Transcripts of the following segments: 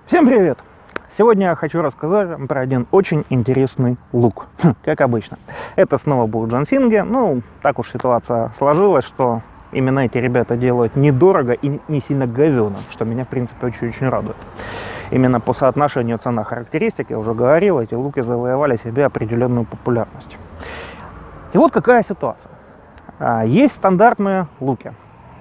Всем привет! Сегодня я хочу рассказать вам про один очень интересный лук, как обычно. Это снова будут джансинги. Ну, так уж ситуация сложилась, что именно эти ребята делают недорого и не сильно говёно, что меня, в принципе, очень-очень радует. Именно по соотношению цена-характеристик, я уже говорил, эти луки завоевали себе определенную популярность. И вот какая ситуация. Есть стандартные луки.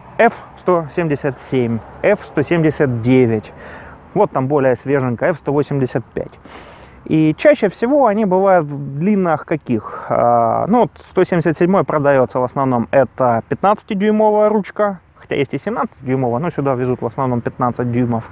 F177, F179, вот там более свеженькая, F185. И чаще всего они бывают в длинах каких? Ну, вот 177 продается в основном, это 15-дюймовая ручка, хотя есть и 17-дюймовая, но сюда везут в основном 15 дюймов.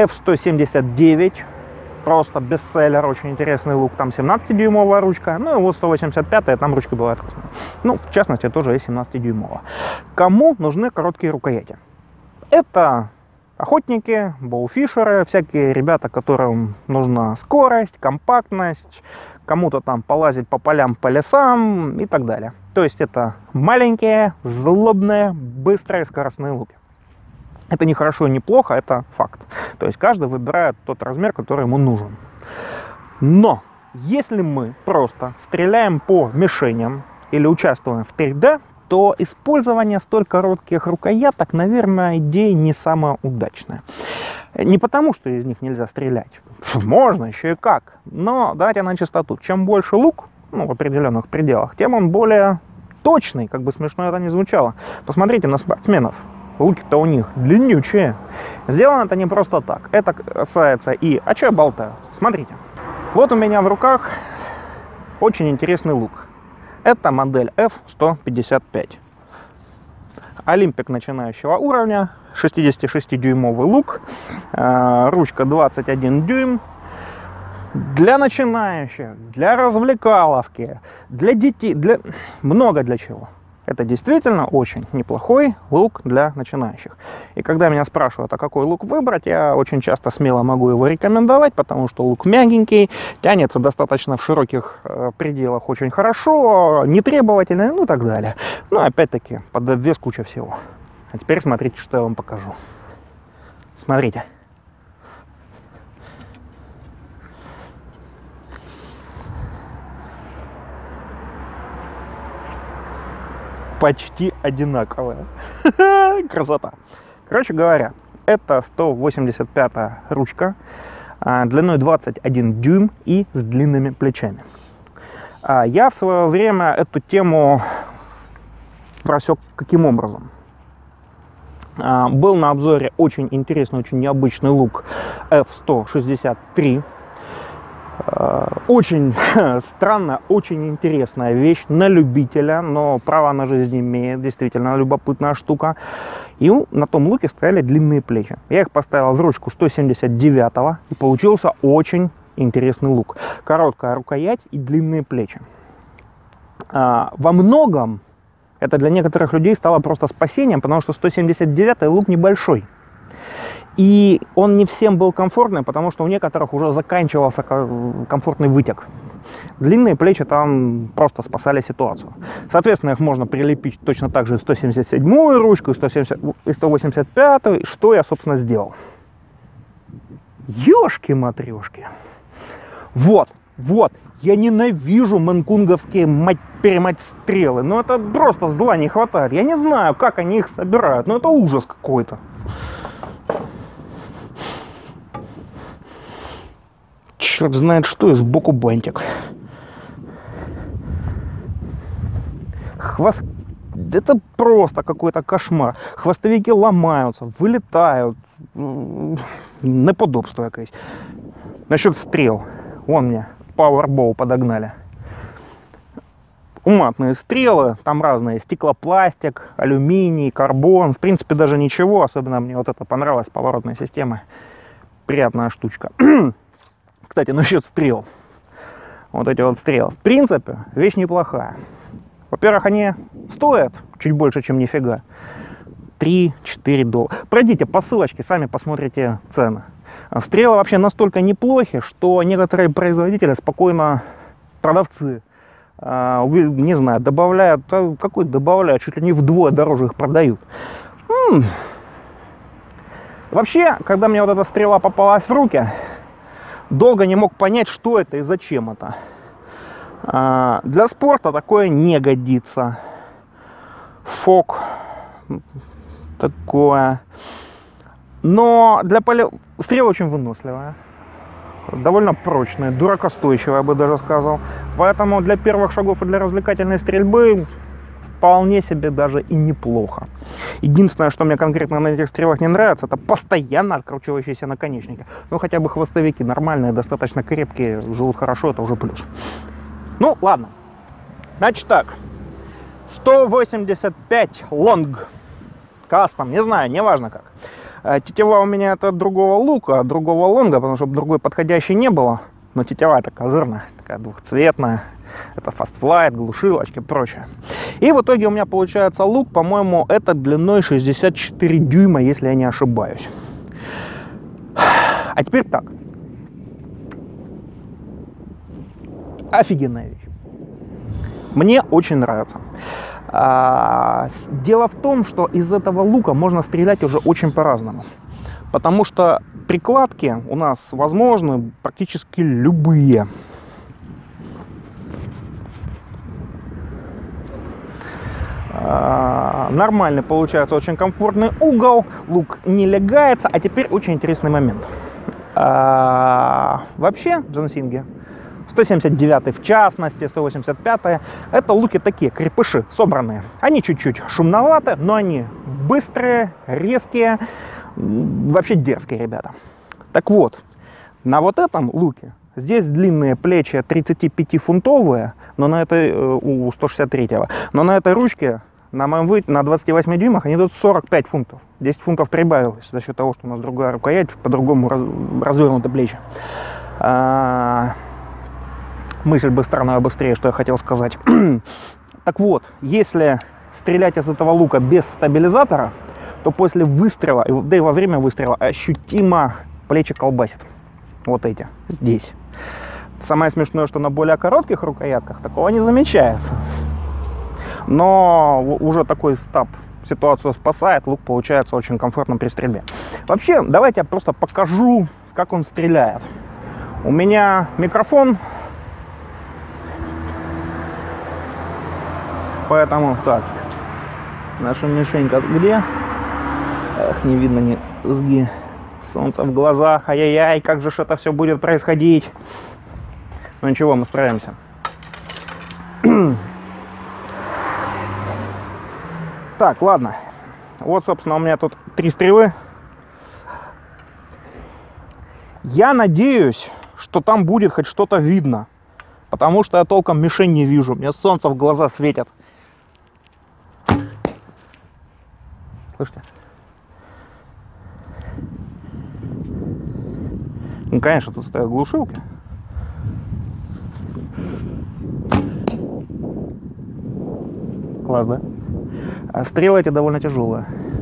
F179, просто бестселлер, очень интересный лук, там 17-дюймовая ручка, ну и вот 185-я, там ручка бывает разные. Ну, в частности, тоже есть 17-дюймовая. Кому нужны короткие рукояти? Это охотники, боуфишеры, всякие ребята, которым нужна скорость, компактность, кому-то там полазить по полям, по лесам и так далее. То есть это маленькие, злобные, быстрые, скоростные луки. Это не хорошо и не плохо, это факт. То есть каждый выбирает тот размер, который ему нужен. Но если мы просто стреляем по мишеням или участвуем в 3D, то использование столь коротких рукояток, наверное, идея не самая удачная. Не потому, что из них нельзя стрелять. Можно, еще и как. Но давайте на чистоту. Чем больше лук, ну, в определенных пределах, тем он более точный, как бы смешно это ни звучало. Посмотрите на спортсменов. Луки-то у них длиннючие. Сделано это не просто так. Это касается и... А что я болтаю? Смотрите. Вот у меня в руках очень интересный лук. Это модель F155. Олимпик начинающего уровня, 66-дюймовый лук, ручка 21 дюйм. Для начинающих, для развлекаловки, для детей, много для чего. Это действительно очень неплохой лук для начинающих. И когда меня спрашивают, а какой лук выбрать, я очень часто смело могу его рекомендовать, потому что лук мягенький, тянется достаточно в широких пределах очень хорошо, нетребовательный, ну и так далее. Но опять-таки под обвес куча всего. А теперь смотрите, что я вам покажу. Смотрите. Почти одинаковая. Красота. Короче говоря, это 185-я ручка, длиной 21 дюйм и с длинными плечами. Я в свое время эту тему просек каким образом? Был на обзоре очень интересный, очень необычный лук F163. Очень странная, очень интересная вещь на любителя, но право на жизнь имеет, действительно любопытная штука. И на том луке стояли длинные плечи. Я их поставил в ручку 179-го, и получился очень интересный лук. Короткая рукоять и длинные плечи. Во многом это для некоторых людей стало просто спасением, потому что 179-й лук небольшой. И он не всем был комфортный, потому что у некоторых уже заканчивался комфортный вытек. Длинные плечи там просто спасали ситуацию. Соответственно, их можно прилепить точно так же и 177-ю ручку, и 185-ю. Что я, собственно, сделал? Ёшки-матрёшки. Вот. Я ненавижу манкунговские мать-перемать стрелы. Но это просто зла не хватает. Я не знаю, как они их собирают, но это ужас какой-то. Черт знает что, и сбоку бантик. Это просто какой-то кошмар. Хвостовики ломаются, вылетают. Неподобство якесь. Насчет стрел. Вон мне Powerbow подогнали. Уматные стрелы, там разные. Стеклопластик, алюминий, карбон. В принципе, даже ничего. Особенно мне вот это понравилось, поворотная система. Приятная штучка. Кстати, насчет стрел. Вот эти вот стрелы. В принципе, вещь неплохая. Во-первых, они стоят чуть больше, чем нифига. 3-4 доллара. Пройдите по ссылочке, сами посмотрите цены. Стрелы вообще настолько неплохи, что некоторые производители спокойно, продавцы, не знаю, добавляют, чуть ли не вдвое дороже их продают. Вообще, когда мне вот эта стрела попалась в руки, долго не мог понять, что это и зачем это. Для спорта такое не годится. Фок такое. Но для стрела очень выносливая. Довольно прочная, дуракостойчивая, я бы даже сказал. Поэтому для первых шагов и для развлекательной стрельбы вполне себе даже и неплохо. Единственное, что мне конкретно на этих стрелах не нравится, это постоянно откручивающиеся наконечники. Ну, хотя бы хвостовики нормальные, достаточно крепкие, живут хорошо, это уже плюс. Ну, ладно. Значит так. 185 лонг. Кастом, не знаю, неважно как. Тетива у меня это от другого лука, от другого лонга, потому что другой подходящей не было. Но тетива это козырная, такая двухцветная. Это фастфлайт, глушилочки и прочее. И в итоге у меня получается лук, по-моему, это длиной 64 дюйма, если я не ошибаюсь. А теперь так. Офигенная вещь. Мне очень нравится. Дело в том, что из этого лука можно стрелять уже очень по-разному. Потому что прикладки у нас возможны практически любые. Нормальный получается очень комфортный угол, лук не лягается. А теперь очень интересный момент. Вообще джансинги, 179 в частности, 185, это луки такие, крепыши, собранные. Они чуть-чуть шумноваты, но они быстрые, резкие, вообще дерзкие ребята. Так вот, на вот этом луке, здесь длинные плечи 35-фунтовые, но на этой, у 163-го, но на этой ручке, на моем на 28 дюймах, они идут 45 фунтов. 10 фунтов прибавилось за счет того, что у нас другая рукоять, по-другому развернуты плечи. Мысль быстрее, быстрее, что я хотел сказать. Так вот, если стрелять из этого лука без стабилизатора, то после выстрела, да и во время выстрела, ощутимо плечи колбасит. Вот эти, здесь. Самое смешное, что на более коротких рукоятках такого не замечается. Но уже такой стаб ситуацию спасает, лук получается очень комфортно при стрельбе. Вообще, давайте я просто покажу, как он стреляет. У меня микрофон. Поэтому так, наша мишенька где? Эх, не видно ни сги. Солнце в глазах. Ай-яй-яй, как же это все будет происходить? Ну ничего, мы справимся. Так, ладно. Вот, собственно, у меня тут 3 стрелы. Я надеюсь, что там будет хоть что-то видно. Потому что я толком мишень не вижу. Мне солнце в глаза светит. Слышите? Ну, конечно, тут стоят глушилки. Класс, да? А стрелы эти довольно тяжелые.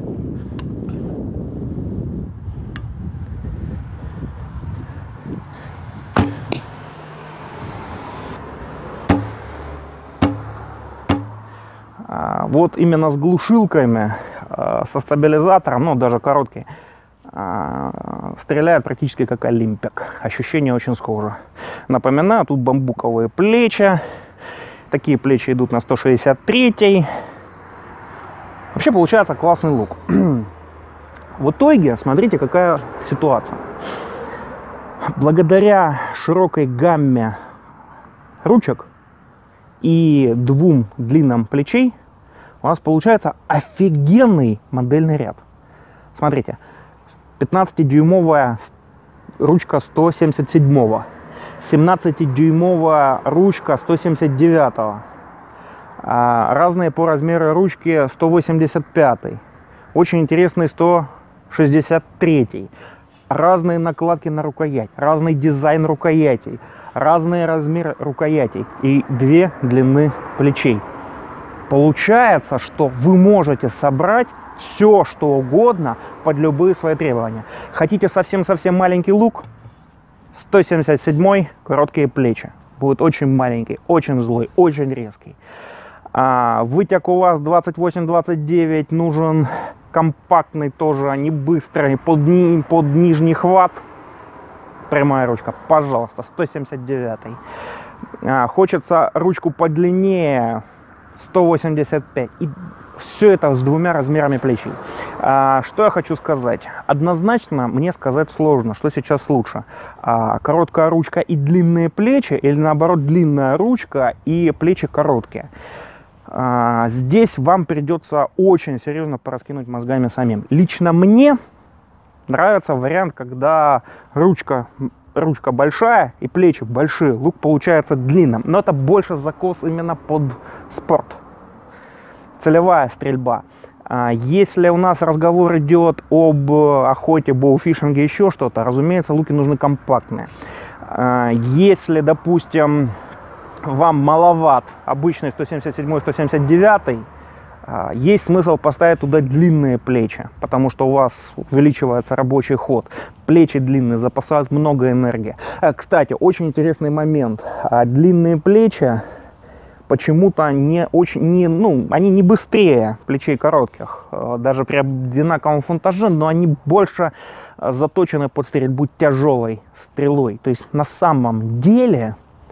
Вот именно с глушилками, со стабилизатором, ну даже короткий, стреляет практически как олимпик. Ощущение очень схоже. Напоминаю, тут бамбуковые плечи. Такие плечи идут на 163-й. Вообще получается классный лук. В итоге, смотрите, какая ситуация. Благодаря широкой гамме ручек и 2 длинным плечей у нас получается офигенный модельный ряд. Смотрите, 15-дюймовая ручка 177-го, 17-дюймовая ручка 179-го, разные по размеру ручки 185-й, очень интересный 163-й, разные накладки на рукоять, разный дизайн рукоятей, разные размеры рукоятей и 2 длины плечей. Получается, что вы можете собрать все, что угодно под любые свои требования. Хотите совсем-совсем маленький лук? 177-й, короткие плечи. Будет очень маленький, очень злой, очень резкий. Вытяг у вас 28-29, нужен компактный тоже, не быстрый, под нижний хват. Прямая ручка, пожалуйста, 179. Хочется ручку подлиннее, 185. И все это с двумя размерами плечей. Что я хочу сказать? Однозначно мне сказать сложно, что сейчас лучше. Короткая ручка и длинные плечи, или наоборот длинная ручка и плечи короткие. Здесь вам придется очень серьезно пораскинуть мозгами самим. Лично мне нравится вариант, когда ручка большая и плечи большие, лук получается длинным. Но это больше закос именно под спорт. Целевая стрельба. Если у нас разговор идет об охоте, боуфишинге, еще что-то, разумеется, луки нужны компактные. Если, допустим, вам маловат обычный 177-179, есть смысл поставить туда длинные плечи, потому что у вас увеличивается рабочий ход. Плечи длинные, запасают много энергии. Кстати, очень интересный момент. Длинные плечи почему-то они не быстрее плечей коротких, даже при одинаковом фунтаже, но они больше заточены под стрельбу тяжелой стрелой. То есть на самом деле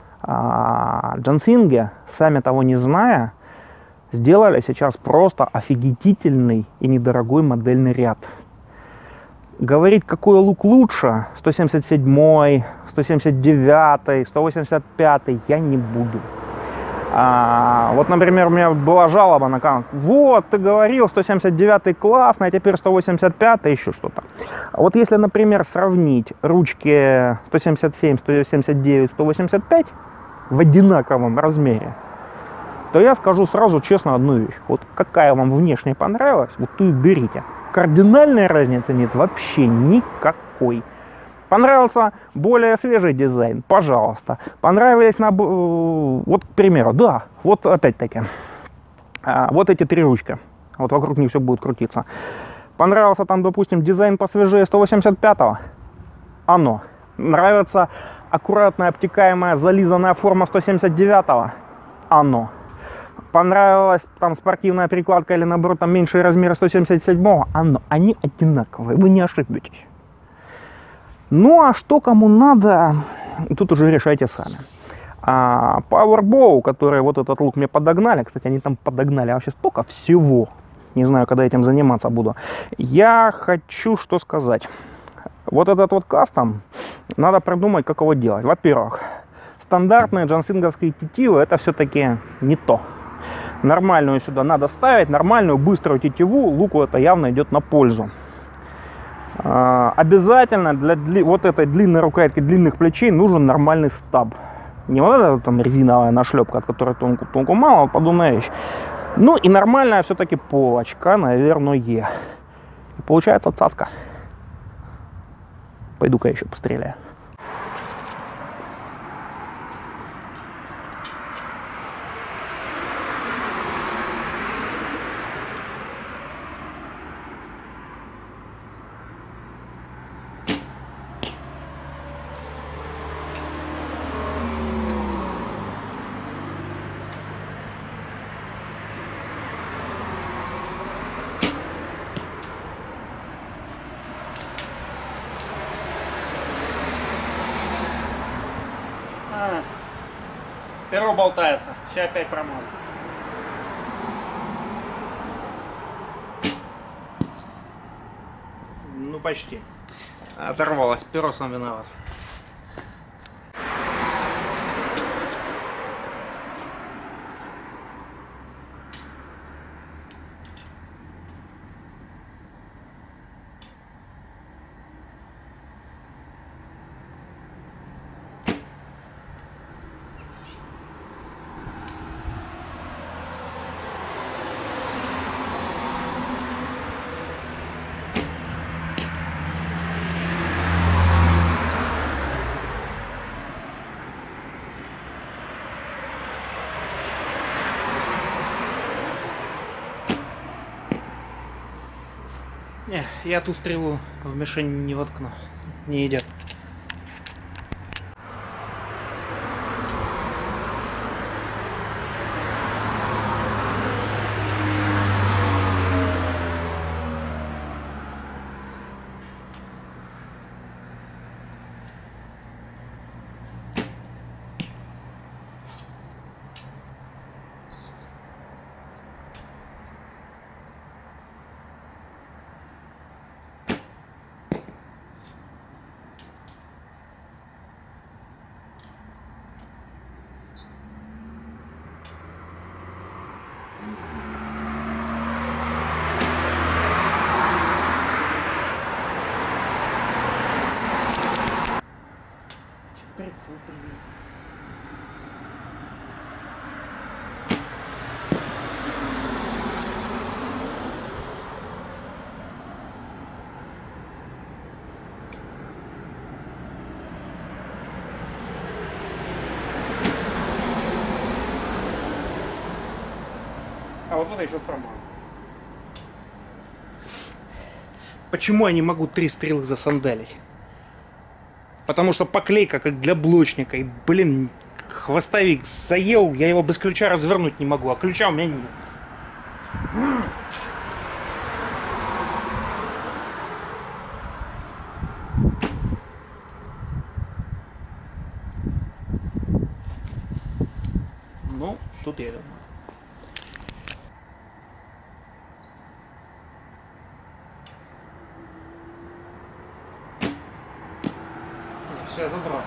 джансинги, сами того не зная, сделали сейчас просто офигительный и недорогой модельный ряд. Говорить, какой лук лучше, 177, 179, 185, я не буду. Вот, например, у меня была жалоба на канал. Вот, ты говорил, 179 классный, а теперь 185 еще что-то. Вот если, например, сравнить ручки 177, 179, 185 в одинаковом размере, то я скажу сразу честно одну вещь. Вот какая вам внешне понравилась, вот ту и берите. Кардинальной разницы нет вообще никакой. Понравился более свежий дизайн, пожалуйста. Понравились, вот, к примеру, да, вот опять-таки, вот эти три ручки. Вот вокруг них все будет крутиться. Понравился там, допустим, дизайн посвежее 185-го? Оно. Нравится аккуратная, обтекаемая, зализанная форма 179-го? Оно. Понравилась там спортивная перекладка или наоборот там меньшие размеры 177-го? Оно. Они одинаковые, вы не ошибетесь. Ну а что кому надо, тут уже решайте сами. Powerbow, которые вот этот лук мне подогнали, кстати, они там подогнали вообще столько всего, не знаю, когда этим заниматься буду. Я хочу что сказать. Вот этот вот кастом, надо придумать, как его делать. Во-первых, стандартные джансинговские тетивы, это все-таки не то. Нормальную сюда надо ставить, нормальную быструю тетиву, луку это явно идет на пользу. Обязательно для вот этой длинной рукоятки, длинных плечей нужен нормальный стаб. Не вот эта там резиновая нашлепка, от которой тонку мало, подобная вещь. Ну и нормальная все-таки полочка, наверное. И получается цацка. Пойду-ка еще постреляю. Перо болтается. Сейчас опять промазал. Ну почти. Оторвалось. Перо сам виноват. Не, я ту стрелу в мишень не воткну, не идет. прицел привет. А вот это еще спрямую. Почему я не могу 3 стрелы засандалить? Потому что поклейка как для блочника. И, блин, хвостовик заел, я его без ключа развернуть не могу, а ключа у меня нет. Ну, тут я думаю. Все, я задрался.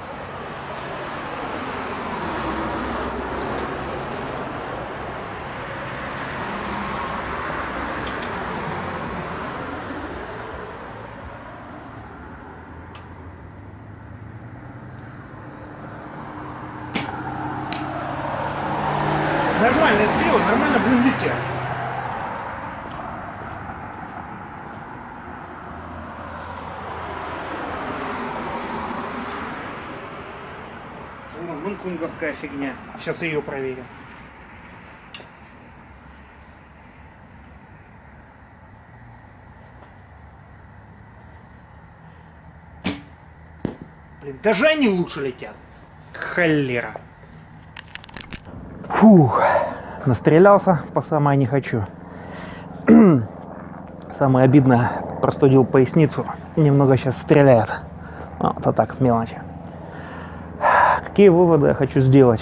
Нормальные стрелы, нормально, блин, летят. Мункунговская фигня. Сейчас ее проверим. Блин, даже они лучше летят. Холера. Фух, настрелялся по самое не хочу. Самое обидное, простудил поясницу. Немного сейчас стреляет. Вот, а так, мелочи. Какие выводы я хочу сделать?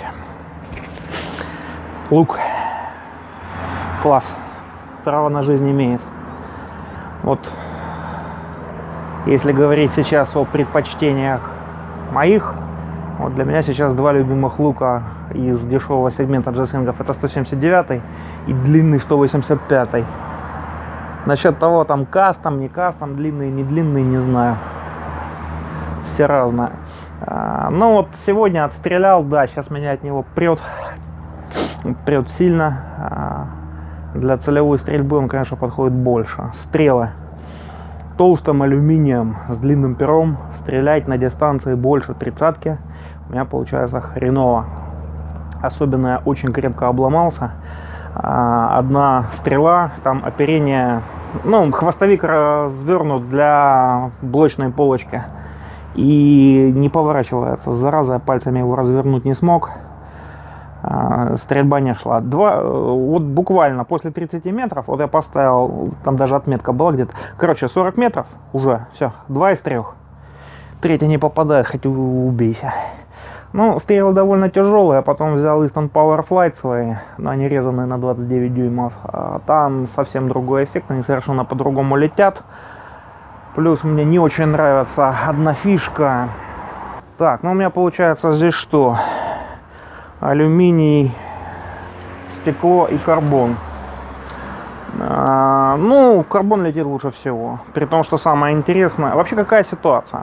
Лук. Класс. Право на жизнь имеет. Вот. Если говорить сейчас о предпочтениях моих, вот для меня сейчас 2 любимых лука из дешевого сегмента джеслингов. Это 179 и длинный 185. Насчет того, там кастом, не кастом, длинный, не длинный, не знаю. Все разные. Ну вот сегодня отстрелял, да, сейчас меня от него прет сильно. Для целевой стрельбы он, конечно, подходит больше. Стрелы толстым алюминием с длинным пером, стрелять на дистанции больше 30-ки у меня получается хреново. Особенно я очень крепко обломался. Одна стрела, там оперение, ну, хвостовик развернут для блочной полочки. И не поворачивается. Зараза, я пальцами его развернуть не смог. Стрельба не шла. Вот буквально после 30 метров, вот я поставил, там даже отметка была где-то. Короче, 40 метров уже, все, 2 из 3. Третий не попадает, хоть убейся. Ну, стрелы довольно тяжелые, я потом взял Easton Power Flight свои, но они резанные на 29 дюймов. Там совсем другой эффект, они совершенно по-другому летят. Плюс мне не очень нравится одна фишка. Так, ну у меня получается здесь что? Алюминий, стекло и карбон. Ну, карбон летит лучше всего. При том, что самое интересное... Вообще какая ситуация?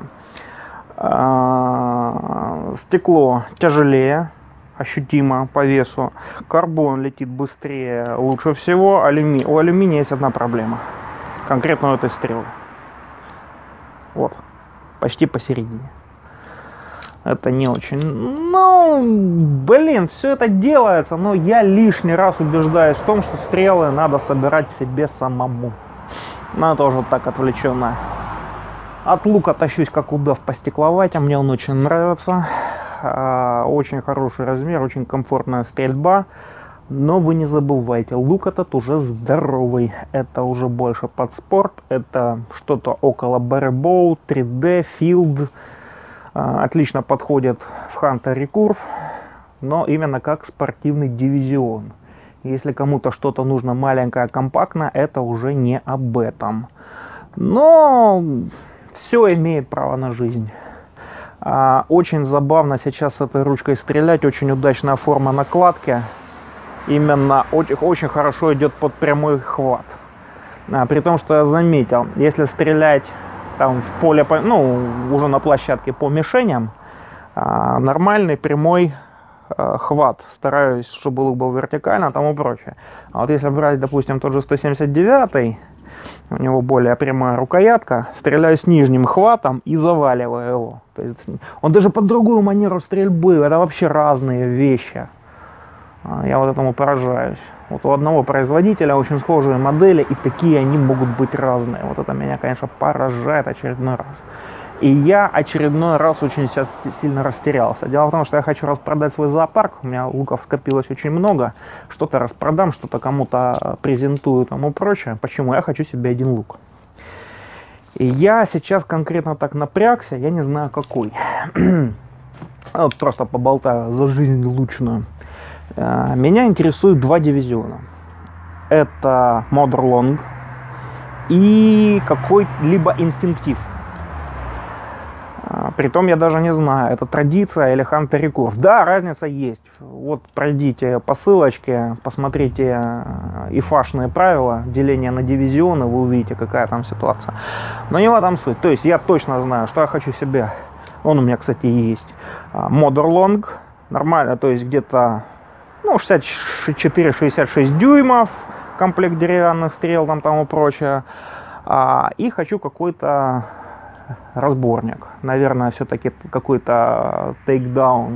Стекло тяжелее, ощутимо по весу. Карбон летит быстрее, лучше всего. У алюминия есть одна проблема. Конкретно у этой стрелы. Вот, почти посередине. Это не очень... Ну, блин, все это делается, но я лишний раз убеждаюсь в том, что стрелы надо собирать себе самому. Ну, это уже так отвлеченно. От лука тащусь как удав по стекловате, мне он очень нравится. Очень хороший размер, очень комфортная стрельба. Но вы не забывайте, лук этот уже здоровый. Это уже больше под спорт. Это что-то около Barebow, 3D, Field. Отлично подходит в Hunter Recurve. Но именно как спортивный дивизион. Если кому-то что-то нужно маленькое, компактное, это уже не об этом. Но все имеет право на жизнь. Очень забавно сейчас с этой ручкой стрелять. Очень удачная форма накладки. Именно очень хорошо идет под прямой хват. При том, что я заметил, если стрелять там в поле, ну, уже на площадке по мишеням, нормальный прямой хват. Стараюсь, чтобы лук был вертикально, тому прочее. А вот если брать, допустим, тот же 179, у него более прямая рукоятка, стреляю с нижним хватом и заваливаю его. То есть он даже под другую манеру стрельбы, это вообще разные вещи. Я вот этому поражаюсь. Вот у одного производителя очень схожие модели, и такие они могут быть разные. Вот это меня, конечно, поражает очередной раз. И я очередной раз очень сильно растерялся. Дело в том, что я хочу распродать свой зоопарк. У меня луков скопилось очень много. Что-то распродам, что-то кому-то презентую и тому прочее. Почему? Я хочу себе один лук. И я сейчас конкретно так напрягся, я не знаю какой. Вот просто поболтаю за жизнь лучную. Меня интересует два дивизиона. Это Mauser Long и какой-либо инстинктив. Притом я даже не знаю, это традиция или Hunter рекорд. Да, разница есть. Вот пройдите по ссылочке, посмотрите ИФАшные правила деления на дивизионы, вы увидите, какая там ситуация. Но не в этом суть. То есть я точно знаю, что я хочу себе. Он у меня, кстати, есть. Mauser Long. Нормально, то есть где-то 64-66 дюймов. Комплект деревянных стрел, там тому прочее. И хочу какой-то разборник. Наверное, все-таки какой-то тейкдаун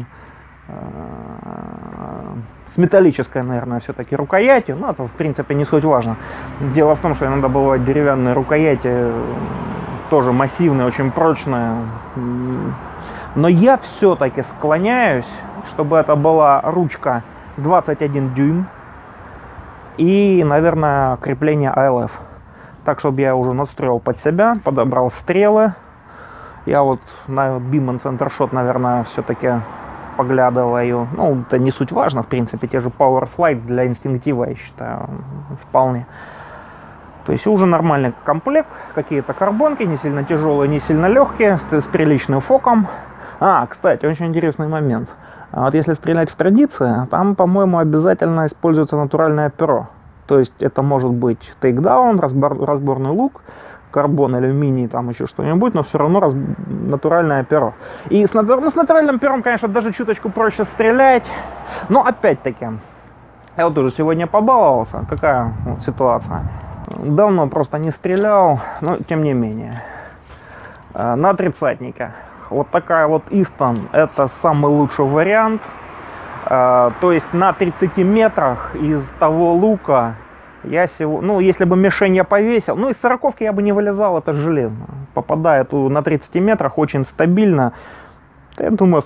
с металлической, наверное, все-таки рукоятью. Но это, в принципе, не суть важно. Дело в том, что иногда бывают деревянные рукояти, тоже массивные, очень прочные. Но я все-таки склоняюсь, чтобы это была ручка 21 дюйм и, наверное, крепление ALF. Так, чтобы я уже настроил под себя, подобрал стрелы. Я вот на Beam Center Shot, наверное, все-таки поглядываю. Ну, это не суть важно, в принципе, те же Power Flight для инстинктива, я считаю, вполне. То есть уже нормальный комплект, какие-то карбонки, не сильно тяжелые, не сильно легкие, с приличным фоком. Кстати, очень интересный момент. Вот если стрелять в традиции, там, по-моему, обязательно используется натуральное перо. То есть это может быть тейкдаун, разборный лук, карбон, алюминий, там еще что-нибудь, но все равно натуральное перо. И с натуральным пером, конечно, даже чуточку проще стрелять. Но опять-таки, я вот тоже сегодня побаловался. Какая вот ситуация? Давно просто не стрелял, но тем не менее. На тридцатнике. Вот такая вот Easton, это самый лучший вариант. То есть на 30 метрах из того лука я если бы мишень я повесил, из 40-ки я бы не вылезал, это железно. Попадает на 30 метрах очень стабильно. Я думаю,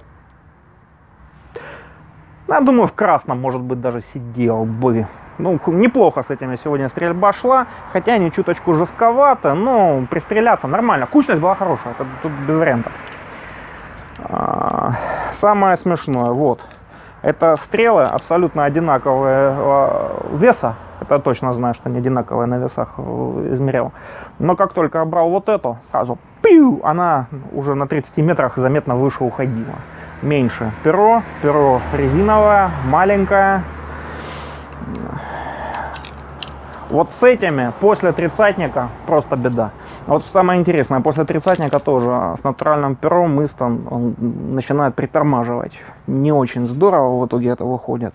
в красном, может быть, даже сидел бы. Неплохо с этими сегодня стрельба шла, хотя они чуточку жестковато, но пристреляться нормально. Кучность была хорошая, это тут без вариантов. Самое смешное, вот. Это стрелы абсолютно одинаковые веса. Это точно знаю, что не одинаковые на весах измерял. Но как только я брал вот эту, сразу пиу, она уже на 30 метрах заметно выше уходила. Меньше перо резиновое, маленькое. Вот с этими после тридцатника просто беда. Вот самое интересное, после тридцатника тоже с натуральным пером Easton он начинает притормаживать. Не очень здорово в итоге это выходит.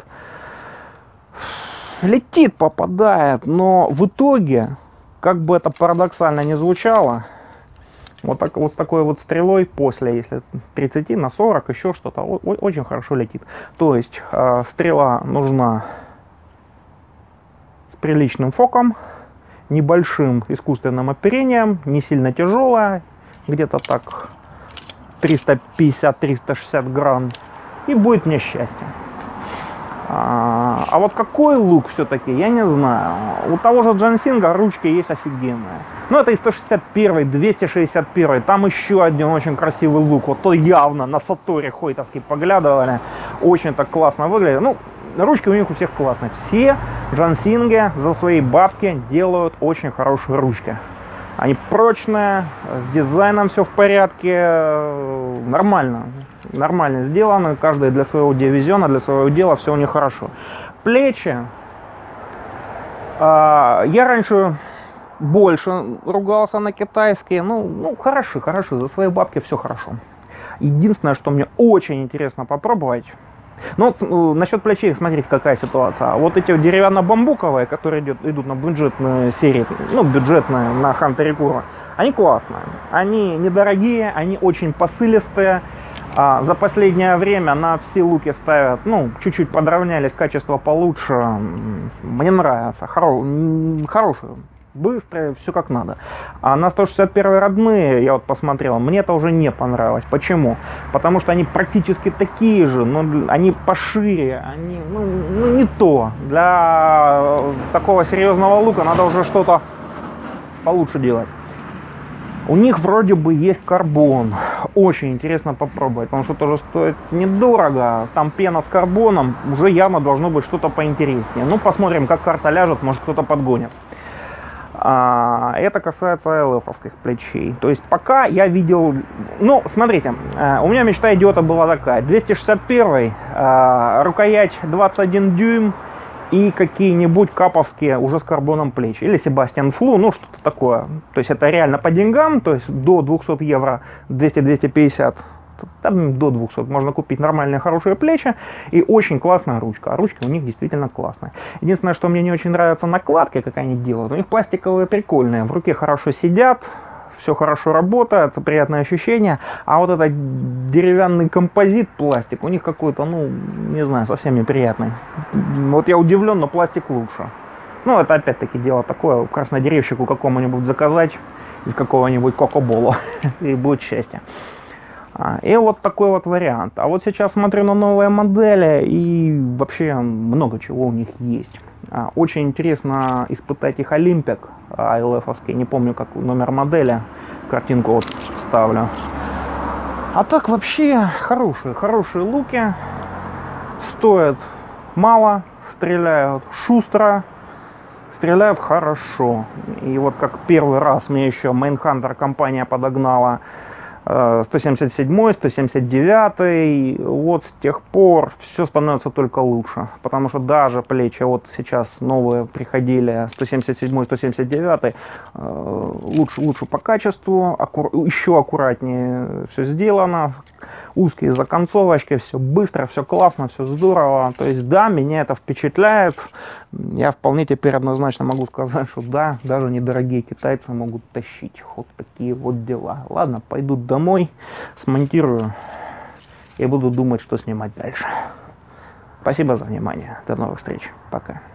Летит, попадает, но в итоге, как бы это парадоксально не звучало, вот с такой вот стрелой после, если 30 на 40, еще что-то, очень хорошо летит. То есть стрела нужна с приличным фоком, небольшим искусственным оперением, не сильно тяжелая, где-то так 350-360 грамм, и будет мне счастье. А вот какой лук все-таки, я не знаю. У того же Джансинга ручки есть офигенные. Но это и 161, 261, там еще один очень красивый лук. Вот то явно на Саторе хойтовский поглядывали. Очень так классно выглядит. Ручки у них у всех классные. Все Джансинги за свои бабки делают очень хорошие ручки. Они прочные, с дизайном все в порядке, нормально сделано, каждый для своего дивизиона, для своего дела, все у них хорошо. Плечи, я раньше больше ругался на китайские, хороши, за свои бабки все хорошо. Единственное, что мне очень интересно попробовать, ну, вот, насчет плечей, смотрите, какая ситуация. Вот эти деревянно-бамбуковые, которые идут на бюджетные серии, ну, бюджетные, на Хантере Куро, они классные. Они недорогие, они очень посылистые. За последнее время на все луки ставят, ну, чуть-чуть подровнялись, качество получше. Мне нравится. Хорошие. Быстрые, все как надо. А на 161 родные, я вот посмотрел, мне это уже не понравилось. Почему? Потому что они практически такие же, но они пошире, они, ну не то. Для такого серьезного лука надо уже что-то получше делать. У них вроде бы есть карбон. Очень интересно попробовать, потому что тоже стоит недорого. Там пена с карбоном, уже явно должно быть что-то поинтереснее. Ну, посмотрим, как карта ляжет, может кто-то подгонит. Это касается ЛФ-овских плечей. То есть пока я видел... Ну, смотрите, у меня мечта идиота была такая. 261, рукоять 21 дюйм и какие-нибудь каповские уже с карбоном плечи. Или Себастьян Флу, ну что-то такое. То есть это реально по деньгам, то есть до 200 евро, 200-250, там до 200 можно купить нормальные хорошие плечи и очень классная ручка. Ручки у них действительно классные. Единственное, что мне не очень нравятся накладки, как они делают. У них пластиковые прикольные, в руке хорошо сидят, все хорошо работает, приятное ощущение. А вот этот деревянный композит пластик у них какой-то, ну, не знаю, совсем неприятный. Вот я удивлен, но пластик лучше. Ну, это опять-таки дело такое, краснодеревщику какому-нибудь заказать из какого-нибудь Кока-Бола и будет счастье. И вот такой вот вариант. А вот сейчас смотрю на новые модели, и вообще много чего у них есть. Очень интересно испытать их Олимпик АЛФ-овский. Не помню, как номер модели. Картинку вот вставлю. А так вообще хорошие луки. Стоят мало, стреляют шустро, стреляют хорошо. И вот как первый раз мне еще Майнхантер компания подогнала 177, 179, вот с тех пор все становится только лучше, потому что даже плечи, вот сейчас новые приходили, 177, 179, лучше по качеству, еще аккуратнее все сделано, узкие законцовочки, все быстро, все классно, все здорово, то есть да, меня это впечатляет, я вполне теперь однозначно могу сказать, что да, даже недорогие китайцы могут тащить, вот такие вот дела. Ладно, пойду домой, смонтирую и буду думать, что снимать дальше. Спасибо за внимание, до новых встреч, пока.